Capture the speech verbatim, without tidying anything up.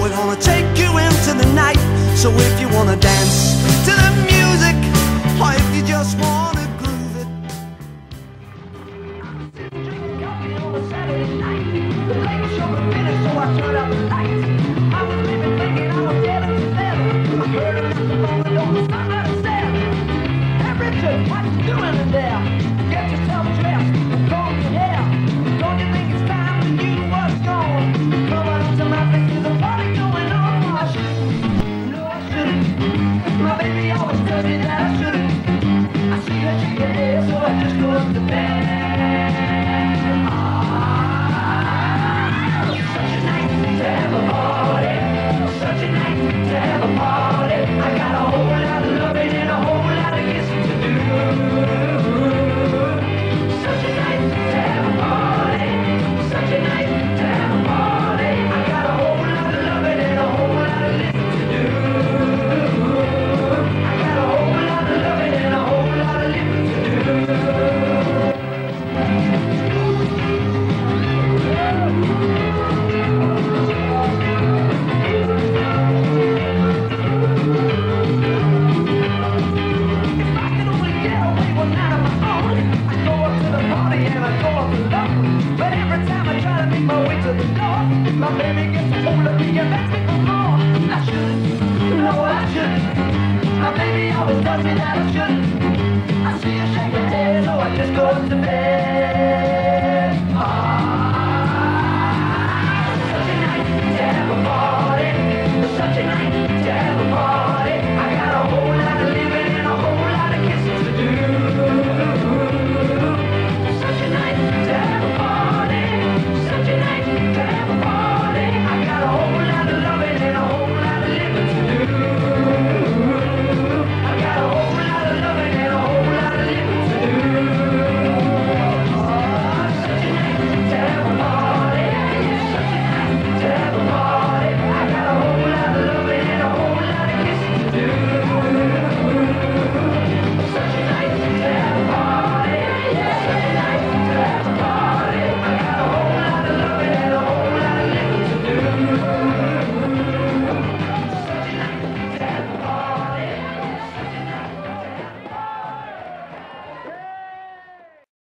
we're gonna take you into the night. So if you wanna dance to the music, or if you just wanna groove it. I'm sitting drinking coffee on a Saturday night. The late show was finished, so I turned out the lights. I was leaving thinking I was getting to bed. I heard a knock on the door, somebody said, "Hey Richard, what you doing in there? Get yourself dressed, comb your hair. Don't you think it's time for you what's gone? Come on to my place, there's a party going on." I shouldn't, no I shouldn't. My baby always tells me that I shouldn't. I see her shake her head, so I just go up to bed. Ah, such a night to have a party. Such a night to have a party. I got a whole lot of loving and a whole lot of kissing to do. Such a night to have a party. Such a night to have a party. I got a whole lot of loving and a whole lot of listening to do. I got a whole lot of loving and a whole lot of living to do. My baby gets a hold of me and makes me go more. I shouldn't, no I shouldn't. My baby always tells me that I shouldn't. I see her shake her head, so I just go to bed.